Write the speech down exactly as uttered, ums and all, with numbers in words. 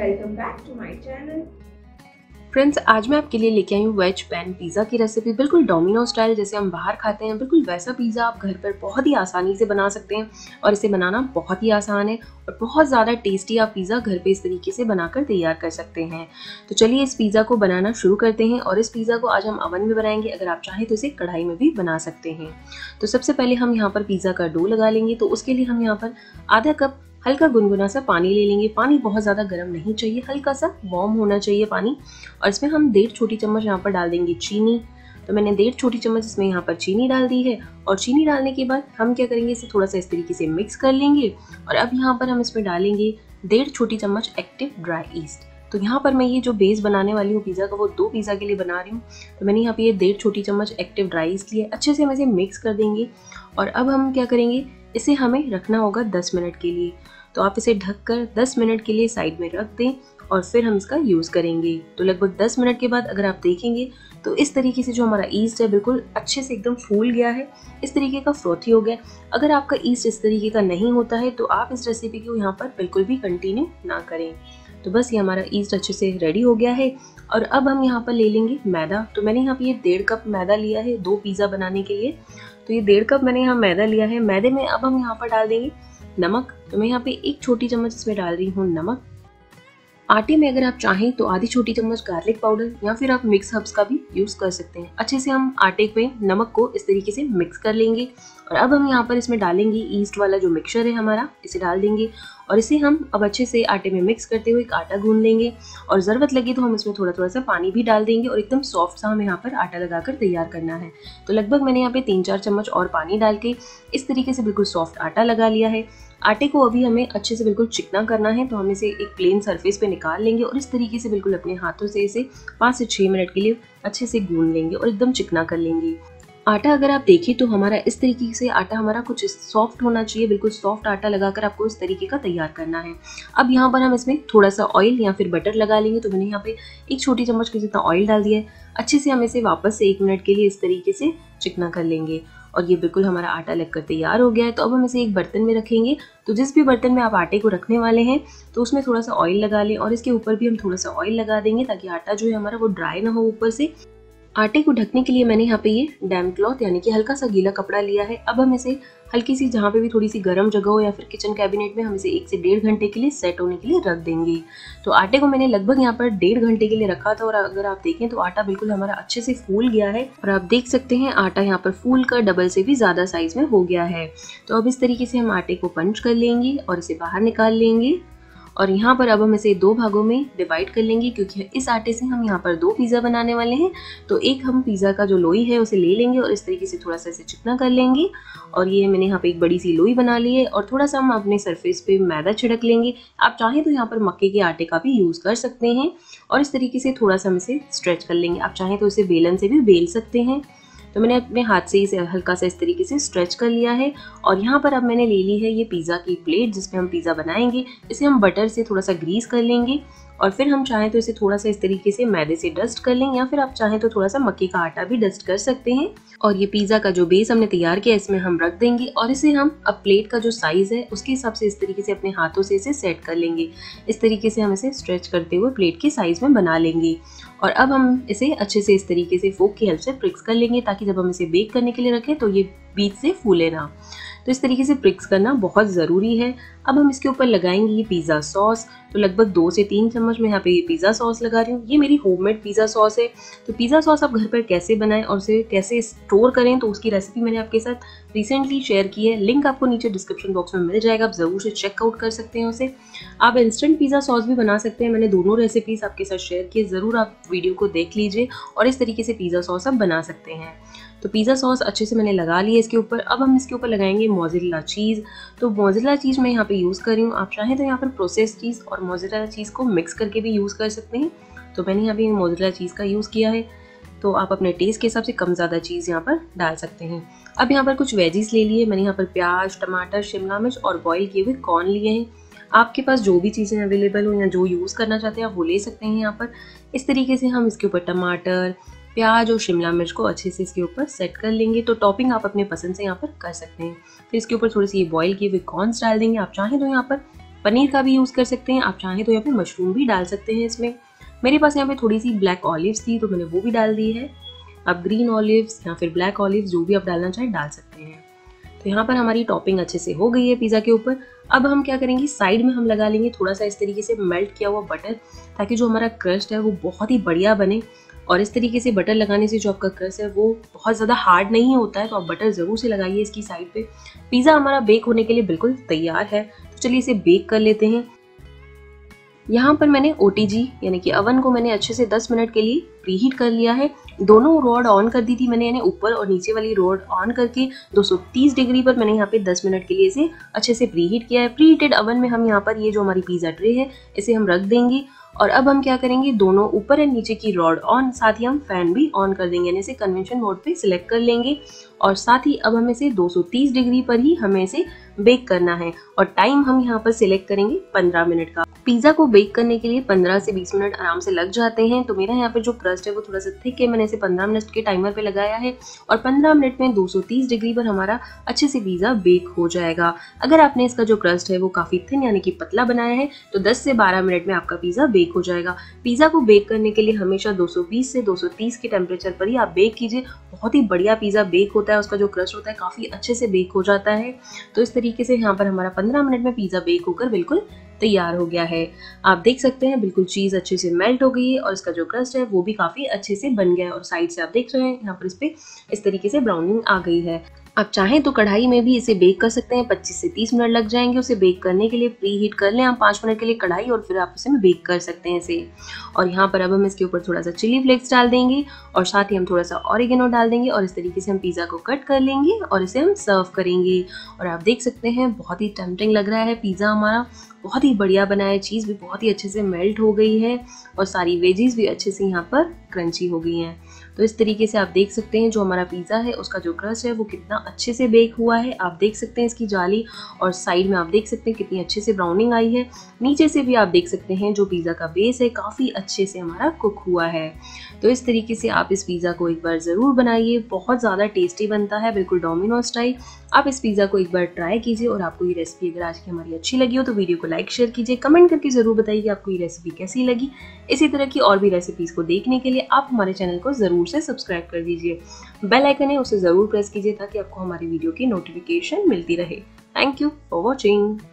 welcome back to my channel. Friends, आज मैं आपके लिए लेके आई हूँ वेज पैन पिज़्ज़ा की रेसिपी। बिल्कुल डोमिनो स्टाइल जैसे हम बाहर खाते हैं, बिल्कुल वैसा पिज़्ज़ा आप घर पर बहुत ही आसानी से बना सकते हैं और इसे बनाना बहुत ही आसान है और बहुत ज़्यादा टेस्टी आप पिज़्ज़ा घर पे इस तरीके से बनाकर तैयार कर सकते हैं। तो चलिए इस पिज़्ज़ा को बनाना शुरू करते हैं और इस पिज़्ज़ा को आज हम ओवन में बनाएंगे। अगर आप चाहें तो इसे कढ़ाई में भी बना सकते हैं। तो सबसे पहले हम यहाँ पर पिज़्ज़ा का डो लगा लेंगे। तो उसके लिए हम यहाँ पर आधा कप हल्का गुनगुना सा पानी ले लेंगे। पानी बहुत ज़्यादा गर्म नहीं चाहिए, हल्का सा वार्म होना चाहिए पानी। और इसमें हम डेढ़ छोटी चम्मच यहाँ पर डाल देंगे चीनी। तो मैंने डेढ़ छोटी चम्मच इसमें यहाँ पर चीनी डाल दी है। और चीनी डालने के बाद हम क्या करेंगे, इसे थोड़ा सा इस तरीके से मिक्स कर लेंगे। और अब यहाँ पर हम इसमें डालेंगे डेढ़ छोटी चम्मच एक्टिव ड्राई ईस्ट। तो यहाँ पर मैं ये जो बेस बनाने वाली हूँ पिज़्ज़ा का, वो दो पिज़्ज़ा के लिए बना रही हूँ। तो मैंने यहाँ पे ये डेढ़ छोटी चम्मच एक्टिव ड्राई ईस्ट लिया। अच्छे से हम इसे मिक्स कर देंगे। और अब हम क्या करेंगे, इसे हमें रखना होगा दस मिनट के लिए। तो आप इसे ढककर दस मिनट के लिए साइड में रख दें और फिर हम इसका यूज़ करेंगे। तो लगभग दस मिनट के बाद अगर आप देखेंगे तो इस तरीके से जो हमारा ईस्ट है बिल्कुल अच्छे से एकदम फूल गया है, इस तरीके का फ्रोथी हो गया। अगर आपका ईस्ट इस तरीके का नहीं होता है तो आप इस रेसिपी को यहाँ पर बिल्कुल भी कंटिन्यू ना करें। तो बस ये हमारा ईस्ट अच्छे से रेडी हो गया है। और अब हम यहाँ पर ले लेंगे मैदा। तो मैंने यहाँ पे ये डेढ़ कप मैदा लिया है दो पिज़्ज़ा बनाने के लिए। तो ये डेढ़ कप मैंने यहाँ मैदा लिया है। मैदे में अब हम यहाँ पर डाल देंगे नमक। तो मैं यहाँ पे एक छोटी चम्मच इसमें डाल रही हूँ नमक। आटे में अगर आप चाहें तो आधी छोटी चम्मच गार्लिक पाउडर या फिर आप मिक्स हर्ब्स का भी यूज़ कर सकते हैं। अच्छे से हम आटे पे नमक को इस तरीके से मिक्स कर लेंगे। और अब हम यहाँ पर इसमें डालेंगे ईस्ट वाला जो मिक्सचर है हमारा, इसे डाल देंगे। और इसे हम अब अच्छे से आटे में मिक्स करते हुए एक आटा गूंद लेंगे। और ज़रूरत लगे तो हम इसमें थोड़ा थोड़ा सा पानी भी डाल देंगे और एकदम सॉफ्ट सा हमें यहाँ पर आटा लगाकर तैयार करना है। तो लगभग मैंने यहाँ पे तीन चार चम्मच और पानी डाल के इस तरीके से बिल्कुल सॉफ्ट आटा लगा लिया है। आटे को अभी हमें अच्छे से बिल्कुल चिकना करना है। तो हम इसे एक प्लेन सरफेस पे निकाल लेंगे और इस तरीके से बिल्कुल अपने हाथों से इसे पाँच से छः मिनट के लिए अच्छे से गूंद लेंगे और एकदम चिकना कर लेंगे। आटा अगर आप देखें तो हमारा इस तरीके से आटा हमारा कुछ सॉफ्ट होना चाहिए। बिल्कुल सॉफ्ट आटा लगाकर आपको इस तरीके का तैयार करना है। अब यहाँ पर हम इसमें थोड़ा सा ऑयल या फिर बटर लगा लेंगे। तो मैंने यहाँ पे एक छोटी चम्मच के जितना ऑयल डाल दिया है। अच्छे से हम इसे वापस से एक मिनट के लिए इस तरीके से चिकना कर लेंगे। और ये बिल्कुल हमारा आटा लगकर तैयार हो गया है। तो अब हम इसे एक बर्तन में रखेंगे। तो जिस भी बर्तन में आप आटे को रखने वाले हैं तो उसमें थोड़ा सा ऑयल लगा लें और इसके ऊपर भी हम थोड़ा सा ऑयल लगा देंगे ताकि आटा जो है हमारा वो ड्राई ना हो ऊपर से। आटे को ढकने के लिए मैंने यहाँ पे ये डैम क्लॉथ यानी कि हल्का सा गीला कपड़ा लिया है। अब हम इसे हल्की सी जहाँ पे भी थोड़ी सी गर्म जगह हो या फिर किचन कैबिनेट में हम इसे एक से डेढ़ घंटे के लिए सेट होने के लिए रख देंगे। तो आटे को मैंने लगभग यहाँ पर डेढ़ घंटे के लिए रखा था और अगर आप देखें तो आटा बिल्कुल हमारा अच्छे से फूल गया है। और आप देख सकते हैं आटा यहाँ पर फूल कर डबल से भी ज़्यादा साइज में हो गया है। तो अब इस तरीके से हम आटे को पंच कर लेंगे और इसे बाहर निकाल लेंगे। और यहाँ पर अब हम इसे दो भागों में डिवाइड कर लेंगे क्योंकि इस आटे से हम यहाँ पर दो पिज़्ज़ा बनाने वाले हैं। तो एक हम पिज़्ज़ा का जो लोई है उसे ले लेंगे और इस तरीके से थोड़ा सा इसे चिकना कर लेंगे। और ये मैंने यहाँ पे एक बड़ी सी लोई बना ली है और थोड़ा सा हम अपने सरफेस पे मैदा छिड़क लेंगे। आप चाहें तो यहाँ पर मक्के के आटे का भी यूज़ कर सकते हैं। और इस तरीके से थोड़ा सा हम इसे स्ट्रेच कर लेंगे। आप चाहें तो इसे बेलन से भी बेल सकते हैं। तो मैंने अपने हाथ से इसे हल्का सा इस तरीके से स्ट्रेच कर लिया है। और यहाँ पर अब मैंने ले ली है ये पिज़्ज़ा की प्लेट जिसमें हम पिज़्ज़ा बनाएंगे। इसे हम बटर से थोड़ा सा ग्रीस कर लेंगे और फिर हम चाहें तो इसे थोड़ा सा इस तरीके से मैदे से डस्ट कर लें या फिर आप चाहें तो थोड़ा सा मक्के का आटा भी डस्ट कर सकते हैं। और ये पिज़्ज़ा का जो बेस हमने तैयार किया इसमें हम रख देंगे और इसे हम अब प्लेट का जो साइज़ है उसके हिसाब से इस तरीके से अपने हाथों से इसे सेट कर लेंगे। इस तरीके से हम इसे स्ट्रेच करते हुए प्लेट के साइज़ में बना लेंगे। और अब हम इसे अच्छे से इस तरीके से फोक की हेल्प से प्रिक्स कर लेंगे ताकि जब हम इसे बेक करने के लिए रखें तो ये बीच से फूले ना। तो इस तरीके से प्रिक्स करना बहुत ज़रूरी है। अब हम इसके ऊपर लगाएंगे ये पिज़्ज़ा सॉस। तो लगभग दो से तीन चम्मच मैं यहाँ पे ये पिज़्ज़ा सॉस लगा रही हूँ। ये मेरी होममेड पिज़्ज़ा सॉस है। तो पिज़्ज़ा सॉस आप घर पर कैसे बनाएं और उसे कैसे स्टोर करें तो उसकी रेसिपी मैंने आपके साथ रिसेंटली शेयर की है। लिंक आपको नीचे डिस्क्रिप्शन बॉक्स में मिल जाएगा, आप ज़रूर से चेकआउट कर सकते हैं उसे। आप इंस्टेंट पिज़्ज़ा सॉस भी बना सकते हैं। मैंने दोनों रेसिपीज़ आपके साथ शेयर की है, ज़रूर आप वीडियो को देख लीजिए और इस तरीके से पिज़्ज़ा सॉस आप बना सकते हैं। तो पिज़्ज़ा सॉस अच्छे से मैंने लगा लिया इसके ऊपर। अब हम इसके ऊपर लगाएंगे मोज़रेला चीज़। तो मोज़रेला चीज़ मैं यहाँ पे यूज़ कर रही हूँ। आप चाहें तो यहाँ पर प्रोसेस्ड चीज़ और मोज़रेला चीज़ को मिक्स करके भी यूज़ कर सकते हैं। तो मैंने यहाँ पे मोज़रेला चीज़ का यूज़ किया है। तो आप अपने टेस्ट के हिसाब से कम ज़्यादा चीज़ यहाँ पर डाल सकते हैं। अब यहाँ पर कुछ वेजीज ले लिए। मैंने यहाँ पर प्याज, टमाटर, शिमला मिर्च और बॉईल किए हुए कॉर्न लिए हैं। आपके पास जो भी चीज़ें अवेलेबल हो या जो यूज़ करना चाहते हैं आप वो ले सकते हैं। यहाँ पर इस तरीके से हम इसके ऊपर टमाटर, प्याज और शिमला मिर्च को अच्छे से इसके ऊपर सेट कर लेंगे। तो टॉपिंग आप अपने पसंद से यहाँ पर कर सकते हैं। फिर इसके ऊपर थोड़ी सी ये बॉईल किए हुए कॉर्न्स डाल देंगे। आप चाहें तो यहाँ पर पनीर का भी यूज़ कर सकते हैं, आप चाहें तो यहाँ पे मशरूम भी डाल सकते हैं इसमें। मेरे पास यहाँ पे थोड़ी सी ब्लैक ऑलिव्स थी तो मैंने वो भी डाल दी है। आप ग्रीन ऑलिव्स या फिर ब्लैक ऑलिव्स जो भी आप डालना चाहें डाल सकते हैं। तो यहाँ पर हमारी टॉपिंग अच्छे से हो गई है पिज़्ज़ा के ऊपर। अब हम क्या करेंगे, साइड में हम लगा लेंगे थोड़ा सा इस तरीके से मेल्ट किया हुआ बटर, ताकि जो हमारा क्रस्ट है वो बहुत ही बढ़िया बने। और इस तरीके से बटर लगाने से जो आपका क्रस्ट है वो बहुत ज़्यादा हार्ड नहीं होता है, तो आप बटर ज़रूर से लगाइए इसकी साइड पे। पिज़्ज़ा हमारा बेक होने के लिए बिल्कुल तैयार है, तो चलिए इसे बेक कर लेते हैं। यहाँ पर मैंने ओ टी जी यानी कि अवन को मैंने अच्छे से दस मिनट के लिए प्रीहीट कर लिया है। दोनों रॉड ऑन कर दी थी मैंने, यानी ऊपर और नीचे वाली रॉड ऑन करके दो सौ तीस डिग्री पर मैंने यहाँ पे दस मिनट के लिए इसे अच्छे से प्रीहीट किया है। प्रीहीटेड अवन में हम यहाँ पर ये जो हमारी पिज़्ज़ा ट्रे है इसे हम रख देंगे। और अब हम क्या करेंगे, दोनों ऊपर एंड नीचे की रॉड ऑन, साथ ही हम फैन भी ऑन कर देंगे, यानी इसे कन्वेंशन मोड पे सिलेक्ट कर लेंगे। और साथ ही अब हमें इसे दो सौ तीस डिग्री पर ही हमें इसे बेक करना है। और टाइम हम यहाँ पर सिलेक्ट करेंगे पंद्रह मिनट का। पिज़्ज़ा को बेक करने के लिए पंद्रह से बीस मिनट आराम से लग जाते हैं। तो मेरा यहाँ पे जो क्रस्ट है वो थोड़ा सा थिक है, मैंने इसे पंद्रह मिनट के टाइमर पे लगाया है और पंद्रह मिनट में दो सौ तीस डिग्री पर हमारा अच्छे से पिज़्ज़ा बेक हो जाएगा। अगर आपने इसका जो क्रस्ट है वो काफ़ी थिन यानी कि पतला बनाया है तो दस से बारह मिनट में आपका पिज़्ज़ा बेक हो जाएगा। पिज़्ज़ा को बेक करने के लिए हमेशा दो सौ बीस से दो सौ तीस के टेम्परेचर पर ही आप बेक कीजिए। बहुत ही बढ़िया पिज़्ज़ा बेक होता है, उसका जो क्रस्ट होता है काफ़ी अच्छे से बेक हो जाता है। तो इस तरीके से यहाँ पर हमारा पंद्रह मिनट में पिज़्ज़ा बेक होकर बिल्कुल तैयार हो गया है। आप देख सकते हैं बिल्कुल चीज़ अच्छे से मेल्ट हो गई है और इसका जो क्रस्ट है वो भी काफ़ी अच्छे से बन गया है। और साइड से आप देख रहे हैं यहाँ पर इस पे इस तरीके से ब्राउनिंग आ गई है। आप चाहें तो कढ़ाई में भी इसे बेक कर सकते हैं, पच्चीस से तीस मिनट लग जाएंगे उसे बेक करने के लिए। प्री हीट कर लें आप पाँच मिनट के लिए कढ़ाई और फिर आप इसे में बेक कर सकते हैं इसे। और यहाँ पर अब हम इसके ऊपर थोड़ा सा चिली फ्लेक्स डाल देंगे और साथ ही हम थोड़ा सा ऑरिगेनो डाल देंगे और इस तरीके से हम पिज़्ज़ा को कट कर लेंगे और इसे हम सर्व करेंगे। और आप देख सकते हैं बहुत ही टेम्पटिंग लग रहा है पिज़्ज़ा हमारा, बहुत ही बढ़िया बना है। चीज़ भी बहुत ही अच्छे से मेल्ट हो गई है और सारी वेजीज भी अच्छे से यहाँ पर क्रंची हो गई हैं। तो इस तरीके से आप देख सकते हैं जो हमारा पिज़्ज़ा है उसका जो क्रस्ट है वो कितना अच्छे से बेक हुआ है। आप देख सकते हैं इसकी जाली और साइड में आप देख सकते हैं कितनी अच्छे से ब्राउनिंग आई है। नीचे से भी आप देख सकते हैं जो पिज़्ज़ा का बेस है काफ़ी अच्छे से हमारा कुक हुआ है। तो इस तरीके से आप इस पिज़्ज़ा को एक बार ज़रूर बनाइए, बहुत ज़्यादा टेस्टी बनता है, बिल्कुल डोमिनोज स्टाइल। आप इस पिज़्ज़ा को एक बार ट्राई कीजिए और आपको ये रेसिपी अगर आज की हमारी अच्छी लगी हो तो वीडियो को लाइक शेयर कीजिए, कमेंट करके ज़रूर बताइए कि आपको ये रेसिपी कैसी लगी। इसी तरह की और भी रेसिपीज़ को देखने के लिए आप हमारे चैनल को ज़रूर से सब्सक्राइब कर दीजिए। बेल आइकन है उसे ज़रूर प्रेस कीजिए ताकि आपको हमारी वीडियो की नोटिफिकेशन मिलती रहे। Thank you for watching.